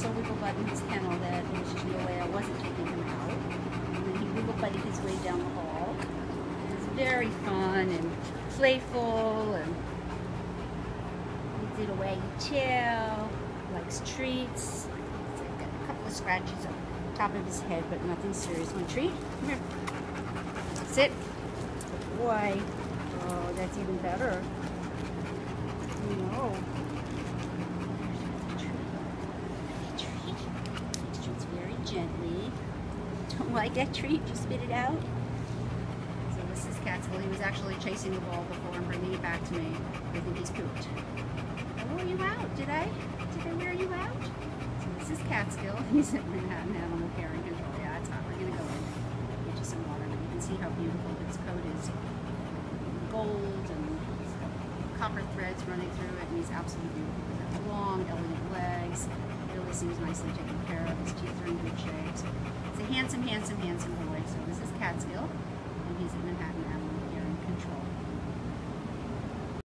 so wiggle-butting his kennel that there was just no way I wasn't taking him out. And then he wiggle-butted his way down the hall. It was very fun and playful, and he did a waggy tail, likes treats. So got a couple of scratches on the top of his head, but nothing serious. One treat. Come here. Sit. Good boy. Oh, that's even better. No. Treats very gently. Don't like that treat? Just spit it out. So this is Catskill. He was actually chasing the ball before and bringing it back to me. I think he's pooped. I wore you out, did I? Did I wear you out? So this is Catskill. He's at Manhattan Animal Care and Control. Yeah, it's hot. We're going to go in. Get you some water. But you can see how beautiful his coat is. Gold and copper threads running through it, and he's absolutely beautiful. He's got long, elegant legs. Really seems nicely taken care of. His teeth are in good shape. So it's a handsome, handsome, handsome boy. So this is Catskill.